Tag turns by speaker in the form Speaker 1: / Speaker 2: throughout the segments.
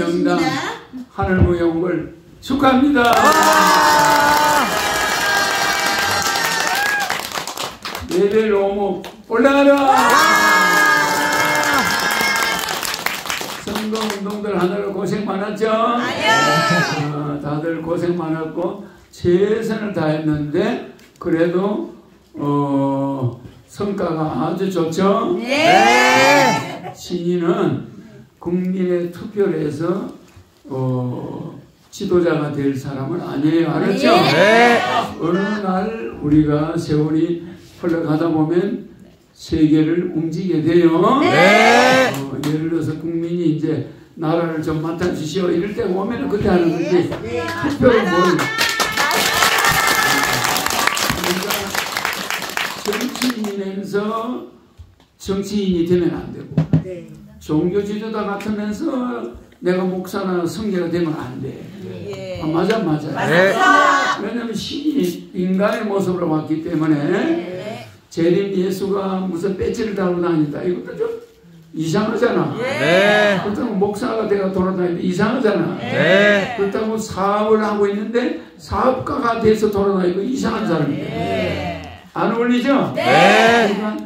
Speaker 1: 명당 하늘무용을 축하합니다. 레벨 5목 올라가라. 선거운동들 하느라 고생 많았죠? 다들 고생 많았고 최선을 다했는데 그래도 성과가 아주 좋죠?
Speaker 2: 네.
Speaker 1: 신인은 국민의 투표를 해서 지도자가 될 사람은 아니에요. 알았죠?
Speaker 2: 네.
Speaker 1: 어느 날 우리가 세월이 흘러가다 보면 세계를 움직이게 돼요.
Speaker 2: 네.
Speaker 1: 예를 들어서 국민이 이제 나라를 좀 맡아주시오 이럴 때 오면 그때 하는 건지 투표를 뭘 정치인이면서 정치인이 되면 안 되고 종교 지도자 같으면서 내가 목사나 성계가 되면 안 돼. 맞아.
Speaker 2: 네.
Speaker 1: 왜냐하면 신이 인간의 모습으로 왔기 때문에 재림 예수가 무슨 배지를 달고 다닌다. 이것도 좀 이상하잖아.
Speaker 2: 네.
Speaker 1: 그렇다고 목사가 내가 돌아다니는데 이상하잖아.
Speaker 2: 네.
Speaker 1: 그렇다고 사업을 하고 있는데 사업가가 돼서 돌아다니고 이상한 사람이에요. 안 어울리죠?
Speaker 2: 네.
Speaker 1: 그러니까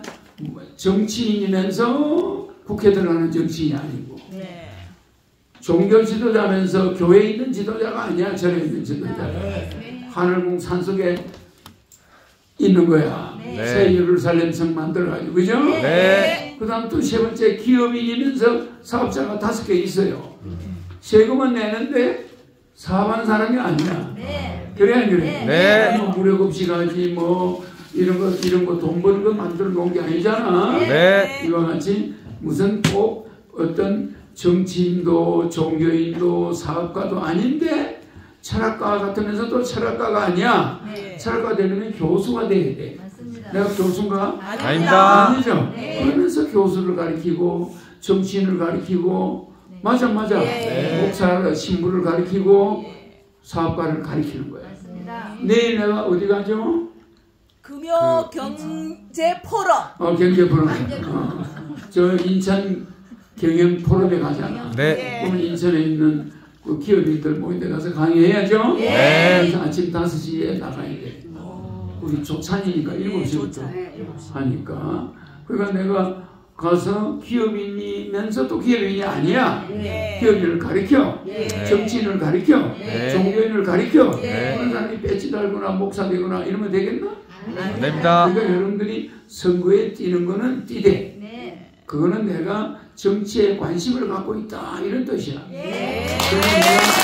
Speaker 1: 정치인이면서 국회 들어가는 정치인이 아니고 종교 지도자면서 교회에 있는 지도자가 아니야. 절에 있는 지도자가. 하늘궁 산속에 있는 거야. 새 예루살렘 성 만들어가지고. 그죠?
Speaker 2: 네.
Speaker 1: 그 다음 또 세 번째 기업인이면서 사업자가 5개 있어요. 세금은 내는데 사업하는 사람이 아니야. 그래 안 그래?
Speaker 2: 네.
Speaker 1: 뭐 무력 없이 가지 뭐 이런 거 돈 버는 거 만들어 놓은 게 아니잖아.
Speaker 2: 네.
Speaker 1: 이와 같이 무슨 꼭 어떤 정치인도 종교인도 사업가도 아닌데 철학가 같으면서도 철학가가 아니야. 철학가 되려면 교수가 돼야 돼.
Speaker 3: 맞습니다.
Speaker 1: 내가 교수인가?
Speaker 2: 아닙니다.
Speaker 1: 아니죠. 그러면서 교수를 가르치고 정치인을 가르치고 맞아. 목사 신부를 가르치고 사업가를 가르치는 거야.
Speaker 3: 맞습니다.
Speaker 1: 내일 내가 어디 가죠?
Speaker 4: 금요 경제 포럼.
Speaker 1: 경제 포럼. 저 인천 경영 포럼에 가잖아.
Speaker 2: 네.
Speaker 1: 그러면 인천에 있는 그 기업인들 모인 데 가서 강의해야죠. 그래서 아침 5시에 나가야 돼. 우리 조찬이니까 7시부터 하니까. 그러니까 내가 가서 기업인이면서도 기업인이 아니야. 기업인을 가르쳐. 정치인을 가르쳐. 종교인을 가르쳐. 그런 사람이 배지 달거나 목사 되거나 이러면 되겠나?
Speaker 2: 안 됩니다.
Speaker 1: 그러니까 여러분들이 선거에 뛰는 거는 뛰되 그거는 내가 정치에 관심을 갖고 있다 이런 뜻이야. 그래서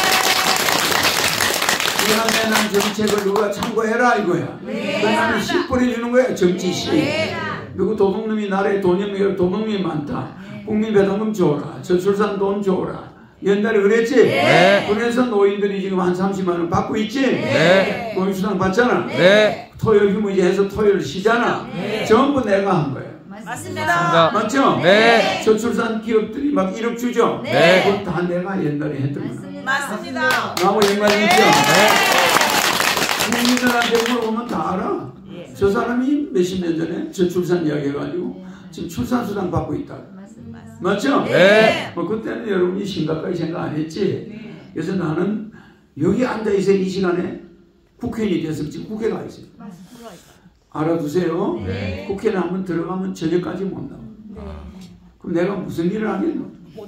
Speaker 1: 내가 난 정책을 누가 참고해라 이거야. 나는 시 뿌려주는 거야. 정치 시. 누구 도둑놈이 나라에 돈이 도둑놈이 많다. 국민배당금 줘라. 저출산 돈 줘라. 옛날에 그랬지? 그래서 노인들이 지금 한 30만 원 받고 있지? 노인수당 받잖아. 토요 휴무제 해서 토요일 쉬잖아. 전부 내가 한 거야.
Speaker 4: 맞습니다.
Speaker 1: 맞죠?
Speaker 2: 네.
Speaker 1: 저출산 기업들이 막 1억 주죠? 그건 다 내가 옛날에 했던 거야.
Speaker 4: 맞습니다.
Speaker 1: 나하고 연관이 있죠? 국민들한테 물어보면 다 알아. 저 사람이 몇십 년 전에 저출산 이야기 해가지고 지금 출산수당 받고 있다. 맞죠? 그때는 여러분이 심각하게 생각 안 했지? 그래서 나는 여기 앉아있어야 이 시간에 국회의원이 돼서 지금 국회가 있어요. 알아두세요. 국회는 한번 들어가면 저녁까지 못 나와. 그럼 내가 무슨 일을 하겠노?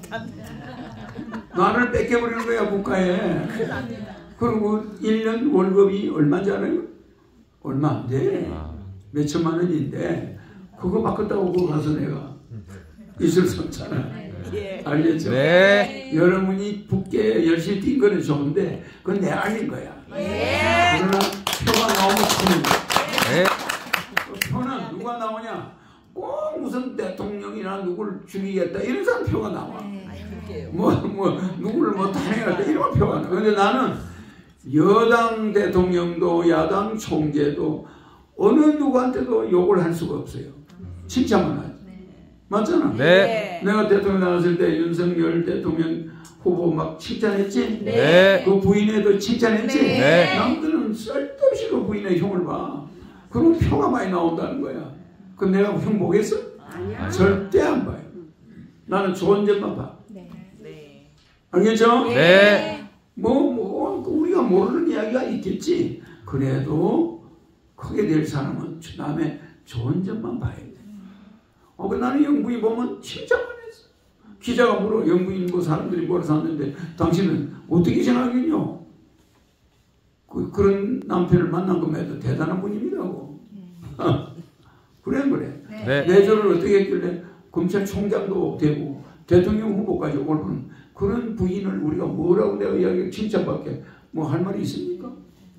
Speaker 1: 나를 뺏겨버리는 거야 국가에. 그리고 1년 월급이 얼마인지 알아요? 얼마 안 돼. 몇 천만 원인데 그거 바꿨다고 그거 가서 내가 있을 수 없잖아. 알겠죠? 여러분이 붙게 열심히 뛴 거는 좋은데 그건 내 알린 거야. 그러나 표가 나오면 좋은 거야. 표는 누가 나오냐? 꼭 무슨 대통령이나 누구를 죽이겠다 이런 사람 표가 나와. 누구를 뭐 탄핵하겠다 이런 표가 나와. 근데 나는 여당 대통령도 야당 총재도 어느 누구한테도 욕을 할 수가 없어요. 칭찬만 하지. 맞잖아. 내가 대통령 나왔을 때 윤석열 대통령 후보 막 칭찬했지? 그 부인에도 칭찬했지? 남들은 쓸데없이 그 부인의 흉을 봐. 그럼 표가 많이 나온다는 거야. 그럼 내가 흉 보겠어? 절대 안 봐요. 나는 좋은 점만 봐. 알겠죠?
Speaker 2: 네.
Speaker 1: 우리가 모르는 이야기가 있겠지. 그래도 크게 될 사람은 남의 좋은 점만 봐야 돼. 나는 영부인 보면 칭찬만 했어. 기자가 물어. 영부인 사람들이 뭐라 샀는데 당신은 어떻게 생각하겠냐? 그런 남편을 만난 것만 대단한 분입니다고. 그래.
Speaker 2: 네.
Speaker 1: 내조를 어떻게 했길래 검찰총장도 되고 대통령 후보까지 오는 그런 부인을 우리가 뭐라고 내가 이야기 칭찬밖에 할 말이 있습니까?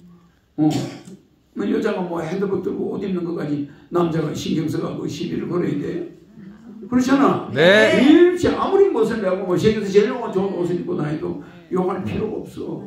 Speaker 1: 여자가 핸드폰 들고 옷 입는 것까지 남자가 신경 써가지고 시비를 걸어야 돼요? 그렇잖아.
Speaker 2: 네.
Speaker 1: 일체 아무리 멋을 내고 세계에서 제일 좋은 옷을 입고 다니도 욕할 필요가 없어.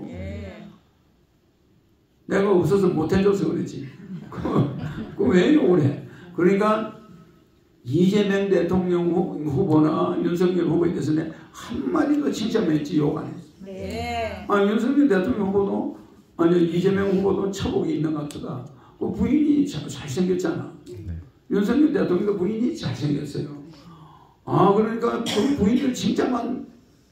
Speaker 1: 내가 없어서 못해줘서 그렇지. 왜 욕을 해? 그러니까 이재명 대통령 후보나 윤석열 후보에 대해서는 한마디도 칭찬했지 욕 안 했어.
Speaker 4: 네.
Speaker 1: 윤석열 대통령 후보도 이재명 후보도 처복이 있는 것 같다. 그 부인이 잘생겼잖아. 윤석열 대통령도 부인이 잘생겼어요. 그러니까 그 부인들 칭찬만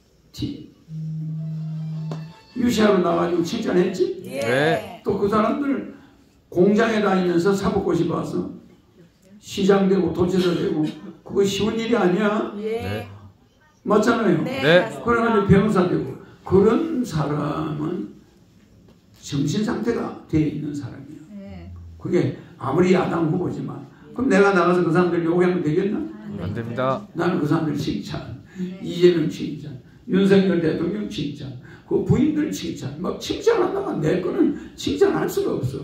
Speaker 1: 유시하러 나가지고 칭찬했지?
Speaker 2: 네.
Speaker 1: 또 그 사람들 공장에 다니면서 사법고 싶어서 시장 되고 도지사 되고 그거 쉬운 일이 아니야.
Speaker 2: 네.
Speaker 1: 맞잖아요.
Speaker 2: 네.
Speaker 1: 그래가지고 변호사 되고 그런 사람은 정신 상태가 되어 있는 사람이야. 그게 아무리 야당 후보지만 그럼 내가 나가서 그 사람들 욕하면 되겠나?
Speaker 2: 안 됩니다.
Speaker 1: 나는 그 사람들 칭찬, 이재명 칭찬, 윤석열 대통령 칭찬, 그 부인들 칭찬, 막 칭찬하다가 내 거는 칭찬할 수가 없어.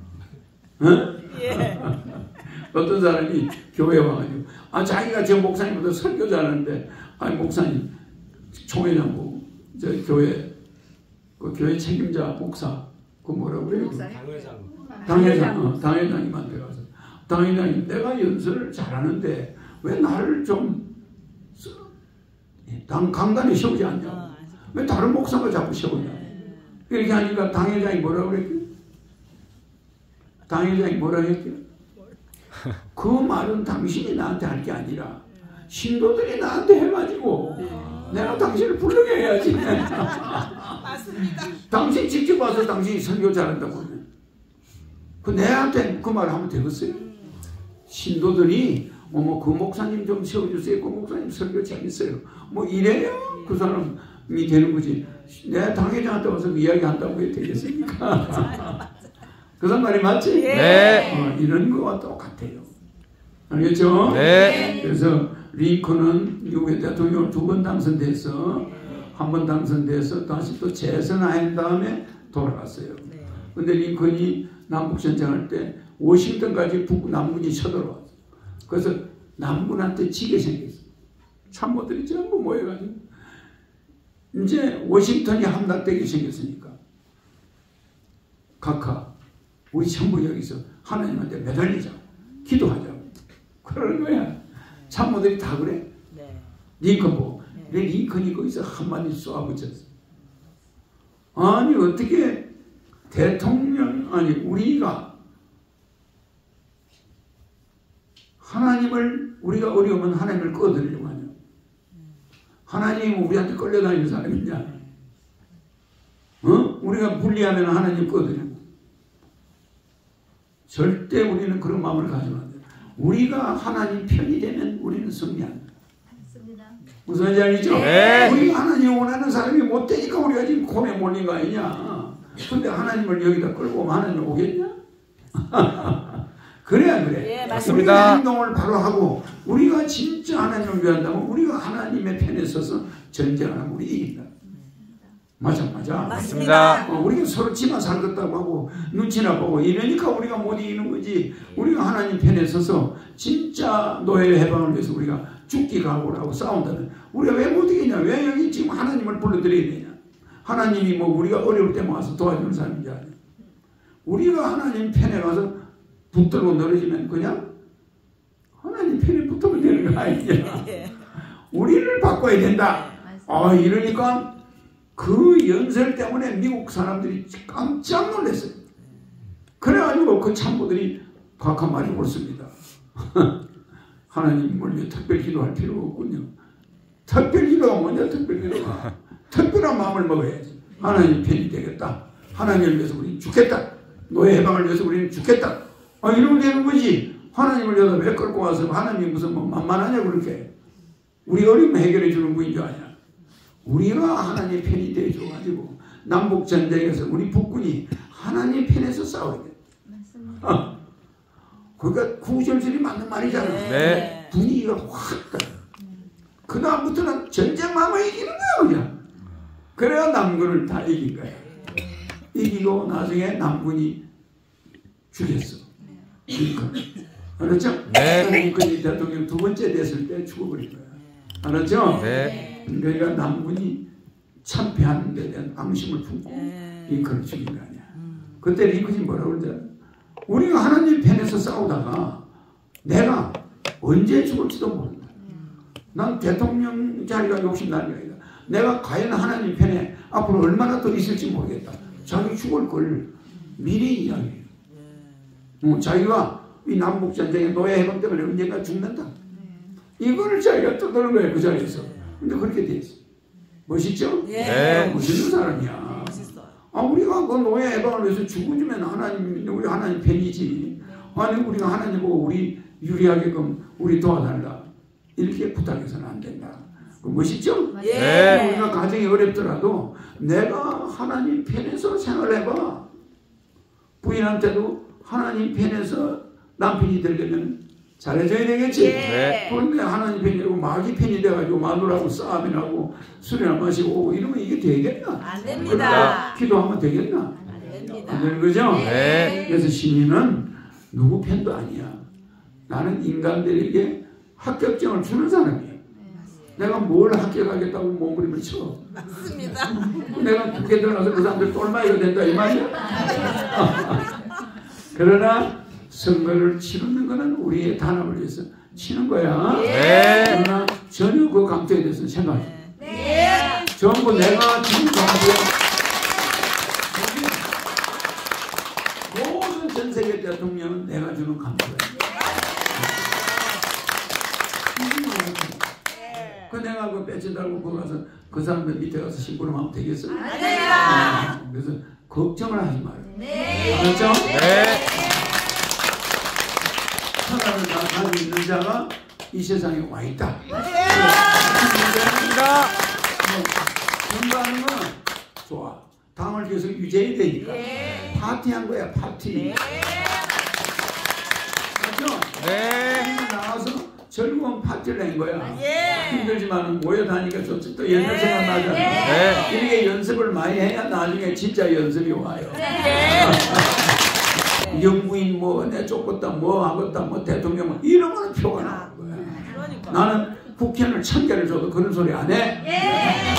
Speaker 4: 예.
Speaker 1: 어떤 사람이 교회에 와가지고 자기가 저 목사님보다 설교 잘하는데 목사님 총회장 보고 저 교회 그 교회 책임자 목사 그 뭐라고 그래요? 당회장님한테 가서 당회장님 내가 연설을 잘하는데 왜 나를 좀 강단에 세우지 않냐? 왜 다른 목사가 자꾸 세우냐? 이렇게 하니까 당회장이 뭐라고 그랬지? 당회장이 뭐라고 했지? 그 말은 당신이 나한테 할 게 아니라 신도들이 나한테 해가지고 내가 당신을 부르게 해야지.
Speaker 4: 맞습니다.
Speaker 1: 당신 직접 와서 당신이 설교 잘한다고 하면 내한테 그 말 하면 되겠어요? 신도들이 그 목사님 좀 세워주세요. 그 목사님 설교 재밌어요. 이래야 그 사람이 되는 거지. 내가 당회장한테 와서 이야기한다고 해도 되겠습니까? 그 사람 말이 맞지?
Speaker 2: 네.
Speaker 1: 이런 거와 똑같아요. 알겠죠?
Speaker 2: 네.
Speaker 1: 그래서 링컨은 미국의 대통령을 2번 당선돼서 한 번 당선돼서 다시 또 재선한 다음에 돌아갔어요. 근데 링컨이 남북전쟁할 때 워싱턴까지 남군이 쳐들어왔어. 그래서 남군한테 지게 생겼어. 참모들이 전부 모여가지고 이제 워싱턴이 함락되게 생겼으니까 각하 우리 전부 여기서 하나님한테 매달리자고 기도하자고 그러는 거야. 참모들이 다 그래. 링컨 보고 내 링컨이 거기서 한마디 쏘아붙였어. 아니 어떻게 대통령 우리가 하나님을 우리가 어려우면 하나님을 꺼드리려고 하냐? 하나님은 우리한테 끌려다니는 사람이냐? 우리가 불리하면 하나님 꺼드리고 절대 우리는 그런 마음을 가지면 안 돼. 우리가 하나님 편이 되면 우리는 승리한다. 무슨 말인지 알겠죠?
Speaker 2: 네.
Speaker 1: 우리가 하나님 원하는 사람이 못 되니까 우리가 지금 곤에 몰린 거 아니냐? 근데 하나님을 여기다 끌고 오면 하나님 오겠냐? 그래 안 그래?
Speaker 4: 예,
Speaker 2: 맞습니다.
Speaker 1: 우리가 행동을 바로 하고 우리가 진짜 하나님을 위한다면 우리가 하나님의 편에 서서 전쟁하면 우리 이긴다. 맞아.
Speaker 4: 맞습니다.
Speaker 1: 우리가 서로 지만 살겠다고 하고 눈치나 보고 이러니까 우리가 못 이기는 거지. 우리가 하나님 편에 서서 진짜 노예 해방을 위해서 우리가 죽기 각오하고 싸운다면 우리가 왜 못 이기냐? 왜 여기 지금 하나님을 불러드려야 되냐? 하나님이 우리가 어려울 때만 와서 도와주는 사람인지 아니야. 우리가 하나님 편에 가서 붙들고 늘어지면 그냥 하나님 편에 붙으면 되는 거 아니냐. 우리를 바꿔야 된다. 이러니까 그 연설 때문에 미국 사람들이 깜짝 놀랐어요. 그래가지고 그 참모들이 각한 말이 옳습니다. 하나님을 위해 특별 기도할 필요가 없군요. 특별 기도가 뭐냐? 특별 기도가 특별한 마음을 먹어야지. 하나님 편이 되겠다. 하나님을 위해서 우리는 죽겠다. 노예 해방을 위해서 우리는 죽겠다. 이러면 되는 거지. 하나님을 여기다 왜 끌고 와서 하나님이 무슨 뭐 만만하냐 그렇게. 우리 어려움 해결해 주는 분인 줄 아냐. 우리가 하나님의 편이 되어줘가지고 남북전쟁에서 우리 북군이 하나님 편에서 싸워야 돼. 그러니까 구절절이 맞는 말이잖아.
Speaker 2: 네.
Speaker 1: 분위기가 확 가. 그 다음부터는 전쟁만을 이기는 거야 그냥. 그래야 남군을 다 이긴 거야. 이기고 나중에 남군이 죽였어. 링컨. 알았죠?
Speaker 2: 네.
Speaker 1: 링컨이 대통령 두 번째 됐을 때 죽어버린 거야. 알았죠?
Speaker 2: 네.
Speaker 1: 그러니까 남군이 참패하는 데 대한 앙심을 품고 링컨을 죽인 거 아니야. 그때 링컨이 뭐라고 그러냐. 우리가 하나님 편에서 싸우다가 내가 언제 죽을지도 모른다. 난 대통령 자리가 욕심나는 게 아니다. 내가 과연 하나님 편에 앞으로 얼마나 더 있을지 모르겠다. 자기 죽을 걸 미리 이야기해요. 자기가 이 남북전쟁의 노예 해방 때문에 언젠가 죽는다. 이거를 자기가 떠드는 거예요. 그 자리에서. 근데 그렇게 돼 있어. 멋있죠?
Speaker 2: 네.
Speaker 1: 멋있는 사람이야. 우리가 그 노예 해방을 위해서 죽어주면 우리 하나님 편이지. 아니 우리가 하나님 보고 우리 유리하게끔 우리 도와달라. 이렇게 부탁해서는 안 된다. 멋있죠?
Speaker 2: 네.
Speaker 1: 우리가 가정이 어렵더라도 내가 하나님 편에서 생활해봐. 부인한테도 하나님 편에서 남편이 되려면 잘해줘야 되겠지.
Speaker 2: 네.
Speaker 1: 그런데 하나님 편이 아니고 마귀 편이 돼가지고 마누라하고 싸움이 나고 술이나 마시고 오고 이러면 이게 되겠나?
Speaker 4: 안 됩니다.
Speaker 1: 기도하면 되겠나?
Speaker 4: 안 됩니다.
Speaker 1: 안 되는 거죠?
Speaker 2: 네.
Speaker 1: 그래서 신인은 누구 편도 아니야. 나는 인간들에게 합격증을 주는 사람이에요. 내가 뭘 합격하겠다고 몸부림을 쳐.
Speaker 4: 맞습니다.
Speaker 1: 내가 국회 들어가서 그 사람들 똘마이가 된다 이 말이야. 그러나 선거를 치르는 것은 우리의 단합을 위해서 치는 거야.
Speaker 2: 네.
Speaker 1: 그러나 전혀 그 감정에 대해서 생각해.
Speaker 4: 네.
Speaker 1: 전부 내가 지금 정부에 모든 전 세계 대통령은 내가 주는 감정이야. 그 내가 그 배치 달고 거기 가서 그 사람들 밑에 가서 심부름하면 되겠어요?
Speaker 4: 안 됩니다.
Speaker 1: 그래서 걱정을 하지 말아요.
Speaker 4: 네.
Speaker 1: 알았죠?
Speaker 2: 네.
Speaker 1: 하나를 다 가지고 있는 자가 이 세상에 와 있다.
Speaker 2: 감사합니다.
Speaker 1: 공부하는 건 좋아. 당을 계속 유지해야 되니까.
Speaker 4: 네.
Speaker 1: 파티한 거야, 파티. 맞죠?
Speaker 2: 네.
Speaker 1: 나와서 즐거운 파티를 낸 거야.
Speaker 4: 예.
Speaker 1: 힘들지만 모여 다니니까 좋지. 또 옛날 생각나잖아.
Speaker 2: 네.
Speaker 1: 이렇게 연습을 많이 해야 나중에 진짜 연습이 와요. 영부인 뭐 내쫓겠다 뭐 하겠다 뭐 대통령 뭐 이런 거는 표가 나오는 거야.
Speaker 4: 그러니까.
Speaker 1: 나는 국회의원을 1000개를 줘도 그런 소리 안 해.
Speaker 2: 네.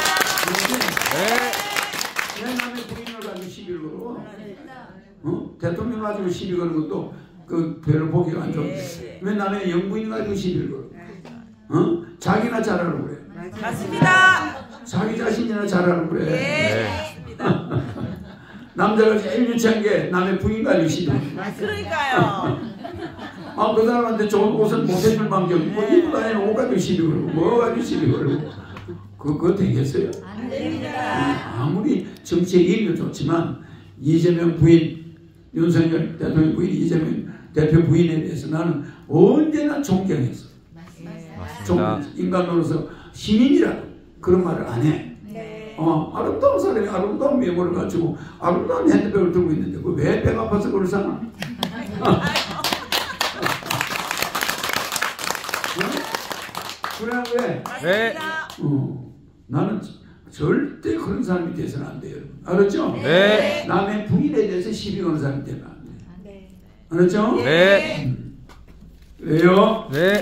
Speaker 1: 왜 남의 부인을 가지고 시비를 걸어? 대통령 가지고 시비 거는 것도 그 별로 보기가 안 좋은데 왜 남의 영부인 가지고 시비를 걸어? 자기나 잘하라고 그래.
Speaker 4: 맞습니다.
Speaker 1: 자기 자신이나 잘하라고 그래.
Speaker 2: 네.
Speaker 4: 맞습니다.
Speaker 1: 남자가 제일 유치한 게 남의 부인 가지고 시비.
Speaker 4: 그러니까요.
Speaker 1: 그 사람한테 좋은 옷을 못 해줄 망정 뭐 입고 다니는 옷 가지고 시비 걸고 뭐 가지고 시비 걸고 그거 되겠어요?
Speaker 4: 안 됩니다.
Speaker 1: 아무리 정치에 이익은 좋지만 이재명 부인 윤석열 대통령 부인 이재명 대표 부인에 대해서 나는 언제나 존경했어.
Speaker 2: 맞습니다.
Speaker 1: 인간으로서 시민이라도 그런 말을 안 해.
Speaker 4: 네.
Speaker 1: 아름다운 사람이 아름다운 외모를 가지고 아름다운 핸드백을 들고 있는데 왜 배가 아파서 그걸 사나? 그래 왜?
Speaker 2: 네.
Speaker 1: 나는 절대 그런 사람이 돼서는 안 돼요. 알았죠?
Speaker 2: 네.
Speaker 1: 남의 부인에 대해서 시비 거는 사람이 되면 안 돼. 알았죠?
Speaker 2: 네.
Speaker 1: 왜요?
Speaker 2: 네.